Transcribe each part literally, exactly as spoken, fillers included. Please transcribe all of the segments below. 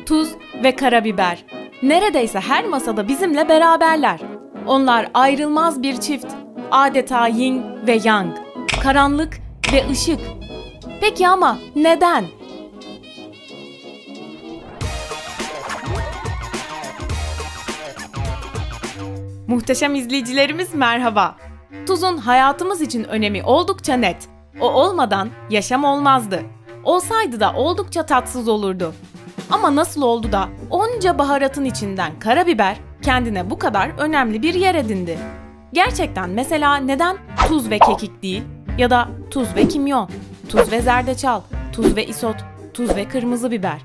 Tuz ve karabiber. Neredeyse her masada bizimle beraberler. Onlar ayrılmaz bir çift. Adeta yin ve yang. Karanlık ve ışık. Peki ama neden? Muhteşem izleyicilerimiz merhaba. Tuzun hayatımız için önemi oldukça net. O olmadan yaşam olmazdı. Olsaydı da oldukça tatsız olurdu. Ama nasıl oldu da onca baharatın içinden karabiber kendine bu kadar önemli bir yer edindi? Gerçekten mesela neden tuz ve kekik değil ya da tuz ve kimyon, tuz ve zerdeçal, tuz ve isot, tuz ve kırmızı biber?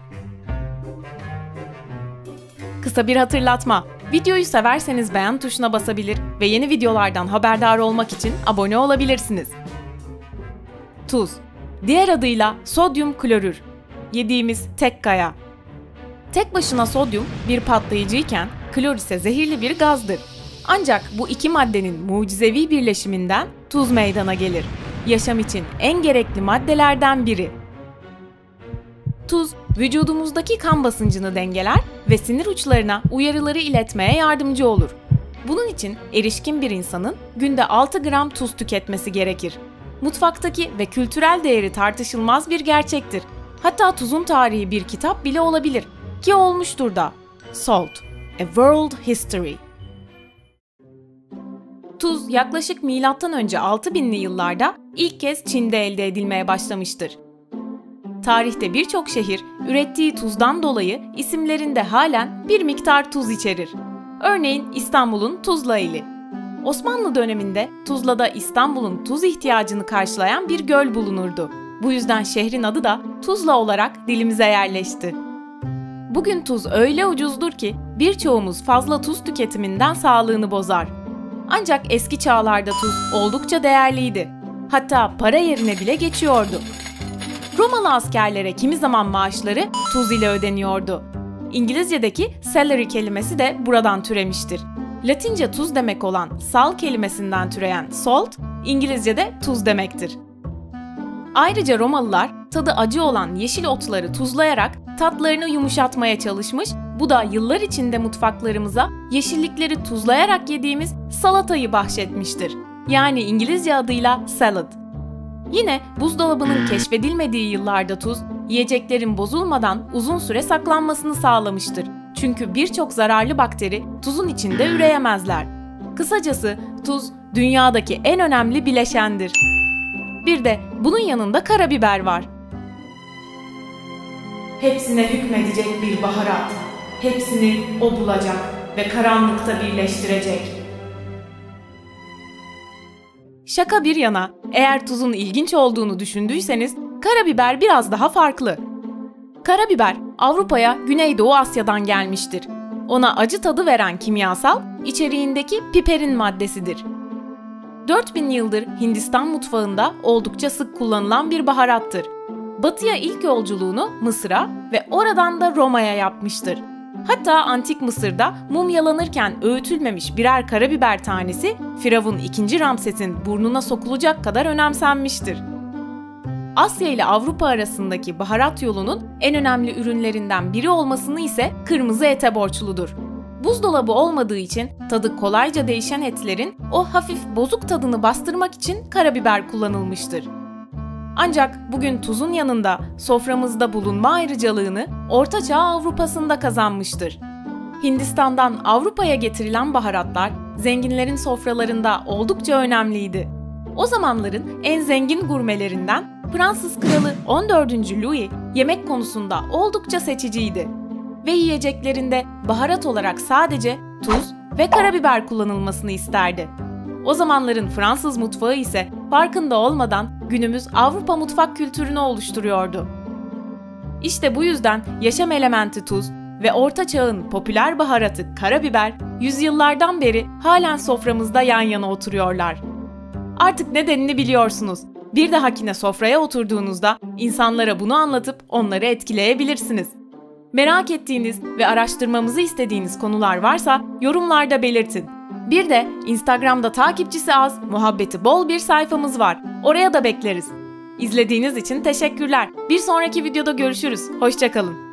Kısa bir hatırlatma. Videoyu severseniz beğen tuşuna basabilir ve yeni videolardan haberdar olmak için abone olabilirsiniz. Tuz, diğer adıyla sodyum klorür, yediğimiz tek kaya. Tek başına sodyum bir patlayıcıyken klor ise zehirli bir gazdır. Ancak bu iki maddenin mucizevi birleşiminden tuz meydana gelir. Yaşam için en gerekli maddelerden biri. Tuz, vücudumuzdaki kan basıncını dengeler ve sinir uçlarına uyarıları iletmeye yardımcı olur. Bunun için erişkin bir insanın günde altı gram tuz tüketmesi gerekir. Mutfaktaki ve kültürel değeri tartışılmaz bir gerçektir. Hatta tuzun tarihi bir kitap bile olabilir ki olmuştur da. Salt, A World History. Tuz yaklaşık milattan önce altı binli yıllarda ilk kez Çin'de elde edilmeye başlamıştır. Tarihte birçok şehir ürettiği tuzdan dolayı isimlerinde halen bir miktar tuz içerir. Örneğin İstanbul'un Tuzla ili. Osmanlı döneminde Tuzla'da İstanbul'un tuz ihtiyacını karşılayan bir göl bulunurdu. Bu yüzden şehrin adı da Tuzla olarak dilimize yerleşti. Bugün tuz öyle ucuzdur ki birçoğumuz fazla tuz tüketiminden sağlığını bozar. Ancak eski çağlarda tuz oldukça değerliydi. Hatta para yerine bile geçiyordu. Romalı askerlere kimi zaman maaşları tuz ile ödeniyordu. İngilizce'deki salary kelimesi de buradan türemiştir. Latince tuz demek olan sal kelimesinden türeyen salt, İngilizce'de tuz demektir. Ayrıca Romalılar tadı acı olan yeşil otları tuzlayarak tatlarını yumuşatmaya çalışmış, bu da yıllar içinde mutfaklarımıza yeşillikleri tuzlayarak yediğimiz salatayı bahşetmiştir. Yani İngilizce adıyla salad. Yine buzdolabının keşfedilmediği yıllarda tuz, yiyeceklerin bozulmadan uzun süre saklanmasını sağlamıştır. Çünkü birçok zararlı bakteri tuzun içinde üreyemezler. Kısacası tuz dünyadaki en önemli bileşendir. Bir de bunun yanında karabiber var. Hepsine hükmedecek bir baharat. Hepsini o bulacak ve karanlıkta birleştirecek. Şaka bir yana, eğer tuzun ilginç olduğunu düşündüyseniz, karabiber biraz daha farklı. Karabiber, Avrupa'ya Güneydoğu Asya'dan gelmiştir. Ona acı tadı veren kimyasal, içeriğindeki piperin maddesidir. dört bin yıldır Hindistan mutfağında oldukça sık kullanılan bir baharattır. Batıya ilk yolculuğunu Mısır'a ve oradan da Roma'ya yapmıştır. Hatta Antik Mısır'da mumyalanırken öğütülmemiş birer karabiber tanesi Firavun ikinci. Ramses'in burnuna sokulacak kadar önemsenmiştir. Asya ile Avrupa arasındaki baharat yolunun en önemli ürünlerinden biri olmasını ise kırmızı ete borçludur. Buzdolabı olmadığı için tadı kolayca değişen etlerin o hafif bozuk tadını bastırmak için karabiber kullanılmıştır. Ancak bugün tuzun yanında soframızda bulunma ayrıcalığını Orta Çağ Avrupa'sında kazanmıştır. Hindistan'dan Avrupa'ya getirilen baharatlar zenginlerin sofralarında oldukça önemliydi. O zamanların en zengin gurmelerinden Fransız Kralı on dördüncü. Louis yemek konusunda oldukça seçiciydi. Ve yiyeceklerinde baharat olarak sadece tuz ve karabiber kullanılmasını isterdi. O zamanların Fransız mutfağı ise farkında olmadan günümüz Avrupa mutfak kültürünü oluşturuyordu. İşte bu yüzden yaşam elementi tuz ve Orta Çağ'ın popüler baharatı karabiber yüzyıllardan beri halen soframızda yan yana oturuyorlar. Artık nedenini biliyorsunuz. Bir dahakine sofraya oturduğunuzda insanlara bunu anlatıp onları etkileyebilirsiniz. Merak ettiğiniz ve araştırmamızı istediğiniz konular varsa yorumlarda belirtin. Bir de Instagram'da takipçisi az, muhabbeti bol bir sayfamız var. Oraya da bekleriz. İzlediğiniz için teşekkürler. Bir sonraki videoda görüşürüz. Hoşça kalın.